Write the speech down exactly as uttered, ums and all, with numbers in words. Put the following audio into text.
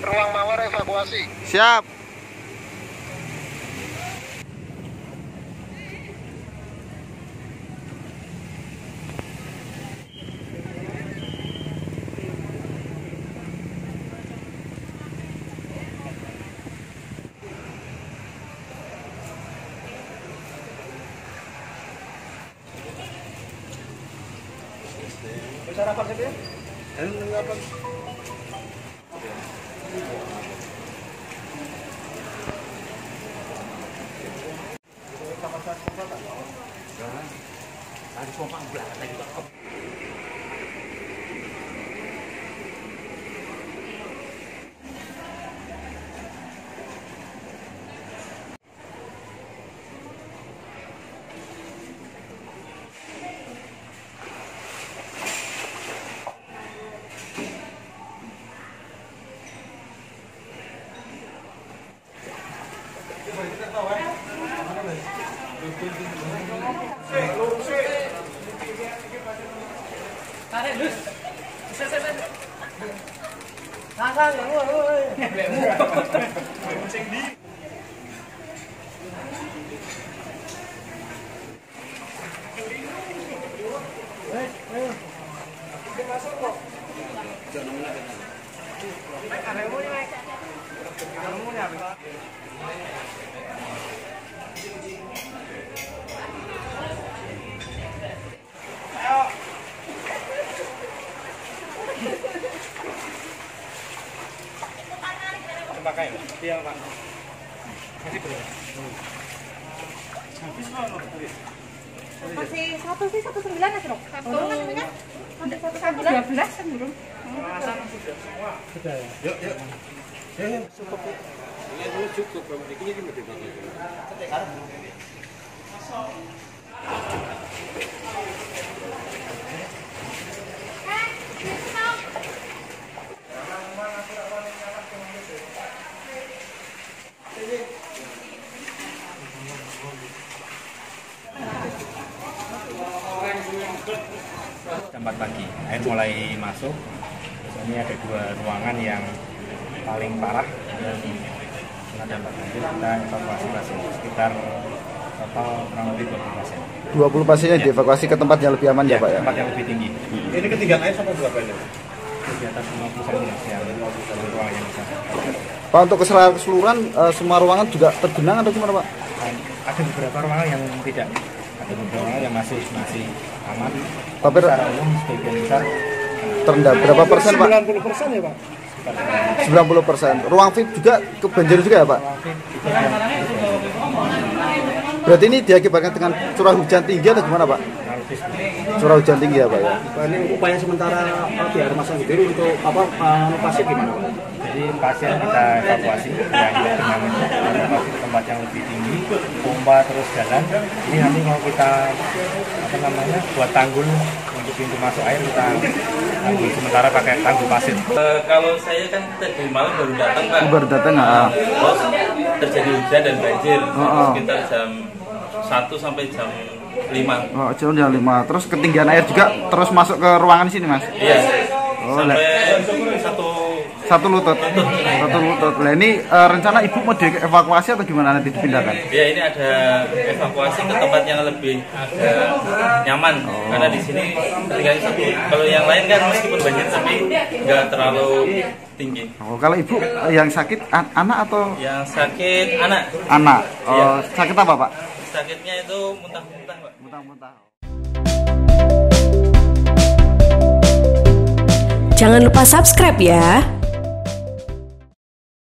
ruang mawar evakuasi. Siap. Bicara apa saja? Dan apa? Tadi pompa belakang lagi kok. Tarik lus. Set set set. Sang-sang woi woi. Mbekmu. Sing ndi? Eh, ayo. Kita masuk kok. Jangan mana kan. Mek karemu ni mek. Karemu ni apa? Pakai iya Pak. Masih berapa? Habis loh. Masih satu sih satu sembilan aja dong. Satu namanya? Satu sembilan. Dua belas kan belum. Sudah semua. Sudah ya. Yuk yuk. Eh cukup. Ini dulu cukup. Ini gimana dipakai? Sekarang. Jam empat pagi, air mulai masuk. Ini ada dua ruangan yang paling parah dan kena dampak banjir. Kita evakuasi pasien sekitar total kurang lebih dua puluh pasien. dua puluh pasien yang dievakuasi ke tempat yang lebih aman ya, Ya, Pak ya? tempat yang lebih tinggi. Hmm. Ini ketinggian air sampai berapa ini? Di atas lima puluh sentimeter yang ruangan yang besar. Pak, untuk keseluruhan uh, semua ruangan juga tergenang atau gimana, Pak? Dan ada beberapa ruangan yang tidak, ada beberapa ruangan yang masih masih aman. Tapi secara umum sebagian besar terendam berapa persen, Pak? sembilan puluh persen ya Pak? sembilan puluh persen. Ruang V I P juga kebanjir juga ya, Pak? Berarti ini diakibatkan dengan curah hujan tinggi atau gimana, Pak? Curah hujan tinggi ya, Pak ya? Ini upaya sementara pihak rumah sakit ini untuk apa pasien gimana Pak? Jadi pasien kita evakuasi yang dengan evakuasi ke tempat yang lebih tinggi, pompa terus jalan. Ini nanti mau kita apa namanya buat tanggul untuk pintu masuk air, kita tanggul sementara pakai tanggul pasir. Uh, kalau saya kan tadi malam baru datang Pak. Baru datang nggak? Terus terjadi hujan dan banjir Oh, oh. sekitar jam satu sampai jam lima. Oh, jam lima. Terus ketinggian air juga terus masuk ke ruangan sini, Mas? Iya. Oh, sampai satu satu lutut. Satu lutut. Nah, ini uh, rencana Ibu mau dievakuasi atau gimana nanti dipindahkan? Ya ini ada evakuasi ke tempat yang lebih agak nyaman oh. Karena di sini ketinggiannya satu. Kalau yang lain kan meskipun banjir tapi nggak terlalu tinggi. Oh, kalau Ibu uh, yang sakit an anak atau? Yang sakit anak. Anak. Oh, ya. Sakit apa, Pak? Sakitnya itu muntah-muntah, Pak. Muntah-muntah. Jangan lupa subscribe ya.